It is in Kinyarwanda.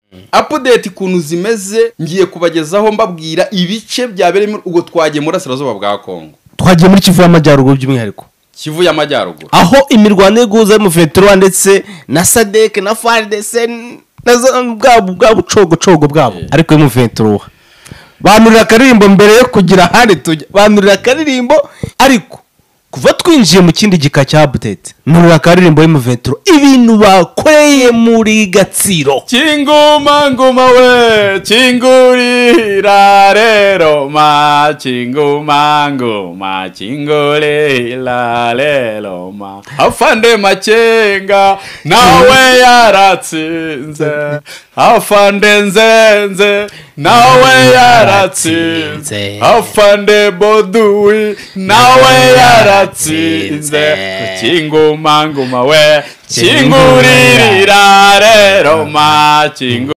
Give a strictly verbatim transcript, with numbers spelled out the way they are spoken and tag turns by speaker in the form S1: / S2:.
S1: update kuntu zimeze ngiye kubagezaho mbabwira ibice byabereye ubwo twagiye muri Asirazuba bwa Congo
S2: twagiye muri Kivu y'Amajyaruguru by'umwihariko
S1: Kivu y'Amajyaruguru
S2: aho imirwano y'iguza mu M vingt-trois ndetse na Sadek na F A R D C bwabo bwabo cogo cogo bwabo ariko mu M vingt-trois banurira karirimbo mbere yo kugira handi tujya banurira karirimbo ariko kuva twinjiye mu kindi gika cya update nurira karirimbo mu M vingt-trois ibintu bakoreye muri Gatsiro
S1: Kinguma nguma we kingurira rero ma kinguma nguma kingurira rero ma afande makenga nawe yaratsinze afande nzenze nawe yaratsinze afande boduwi nawe yaratsinze kinguma nguma we kingurira rero ma kingu